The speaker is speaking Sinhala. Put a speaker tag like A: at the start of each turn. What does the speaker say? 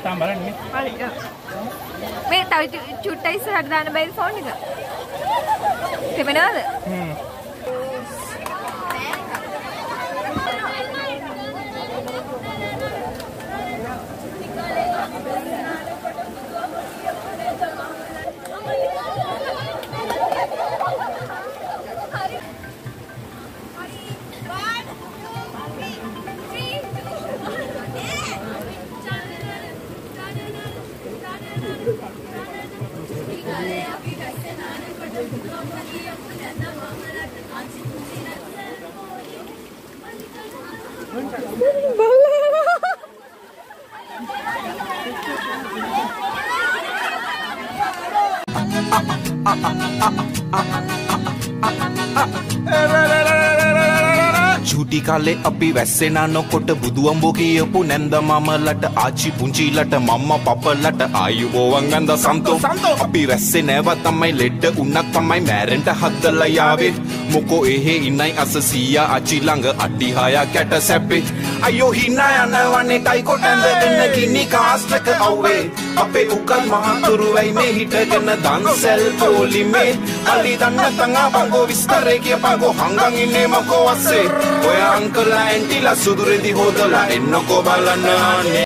A: තාම බලන්නේ.
B: හරි. මේ තව චුට්ටයි ඉස්සරහට දාන්න බැරි ෆෝන් එක. තෙමනවද?
C: झूठी काले अपी वैसे नानो कोट बुदुअंबो කියපු නැන්ද මමලට ආච්චි පුංචිලට මම්ම පපලට ආයුබෝ වංගන්ද සන්තෝ අපි වැස්සේ නැව තමයි ලෙඩ උන්නත් තමයි මෑරෙන්ට හදලා යාවේ මොකෝ එහෙ ඉන්නයි අස සීයා ආච්චි ළඟ අඩි 6 කැට සැපේ අයියෝ හිනා යනවනේ ටයි කොටඳ දෙන්න කිනි කාස්ටක අවුවේ අපේ උකල් මහතුරු වෙයි මේ හිටගෙන දන්සල් පොලිමේ අලි දන්න තංගා බංගෝ විස්තරේ කියපංගෝ හංගන් ඉන්නේ මකෝ වස්සේ ඔය අංකල් ඇන්ටිලා සුදුරෙදි හොදලා එන්නකෝ බලන්න